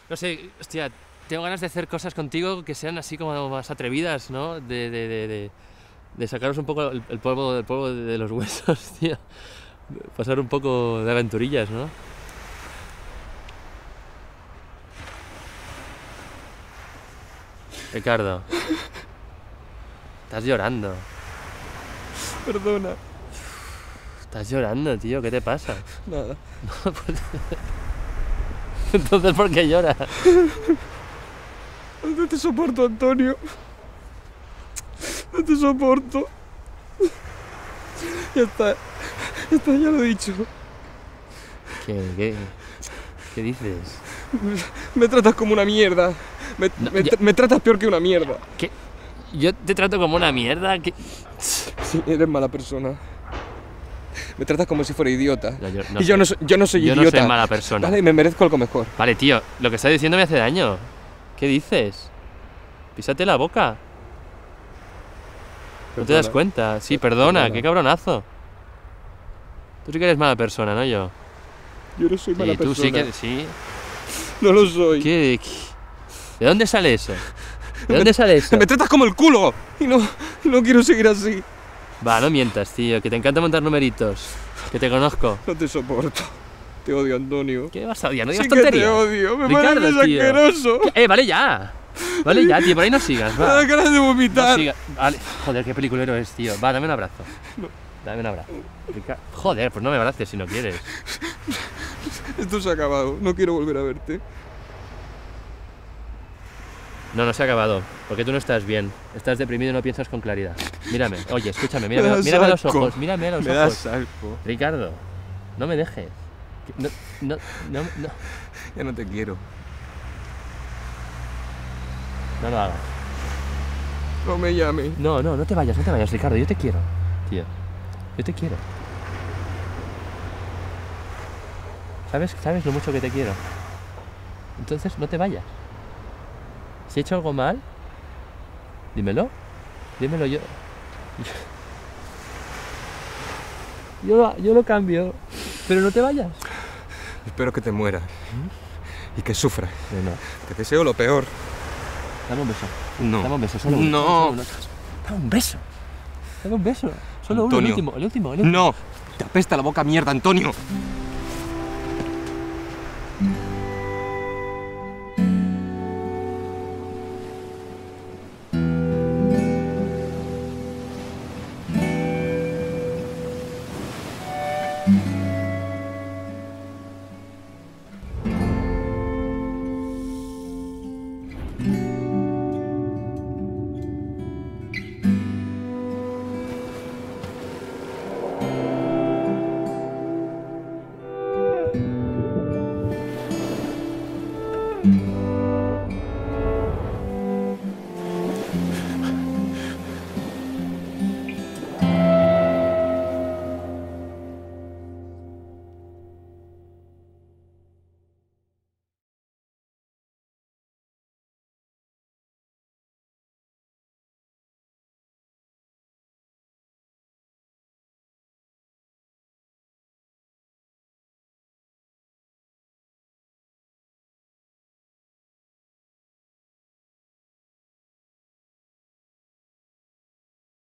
No sé, hostia, tengo ganas de hacer cosas contigo que sean así como más atrevidas, ¿no? De sacaros un poco el polvo de los huesos, tío. Pasar un poco de aventurillas, ¿no? Ricardo, estás llorando. Perdona. Estás llorando, tío, ¿qué te pasa? Nada. No, pues... Entonces, ¿por qué lloras? No te soporto, Antonio. No te soporto. Ya está, ya lo he dicho. ¿Qué dices? Me tratas como una mierda. Me tratas peor que una mierda. ¿Qué? ¿Yo te trato como una mierda? ¿Qué? Sí, eres mala persona. Me tratas como si fuera idiota. No, y yo no soy yo idiota. No soy mala persona. Vale, me merezco algo mejor. Vale, tío, lo que estás diciendo me hace daño. ¿Qué dices? Písate la boca. ¿No te das cuenta? Sí, perdona, qué cabronazo. Tú sí que eres mala persona, ¿no yo? Yo no soy mala persona. Tú sí que... Sí. No lo soy. ¿De dónde sale eso? ¿De dónde sale eso? Me tratas como el culo. Y no quiero seguir así. Va, no mientas, tío, que te encanta montar numeritos. Que te conozco. No te soporto. Te odio, Antonio. ¿Qué vas a odiar? No digas Sí que tonterías. te odio. Me Ricardo, pareces tío. asqueroso. Vale ya. Vale ya, tío, por ahí no sigas, Me va. da ganas de vomitar. No sigas. Vale. Joder, qué peliculero es, tío. Va, dame un abrazo. No. Dame un abrazo. Joder, pues no me abraces si no quieres. Esto se ha acabado. No quiero volver a verte. No se ha acabado, porque tú no estás bien. Estás deprimido y no piensas con claridad. Mírame, oye, escúchame, mírame a los ojos, mírame a los ojos. Me das asco. Ricardo, no me dejes. No. Ya no te quiero. No lo hagas. No me llames. No te vayas, Ricardo, yo te quiero, tío. Yo te quiero. ¿Sabes lo mucho que te quiero? Entonces no te vayas. Si he hecho algo mal, dímelo yo. Yo lo cambio, pero no te vayas. Espero que te mueras. Y que sufras. No. Te deseo lo peor. Dame un beso. No. Dame un beso, solo uno. No. Dame un beso. Dame un beso. Solo Antonio. uno, el último. No. Te apesta la boca, mierda, Antonio.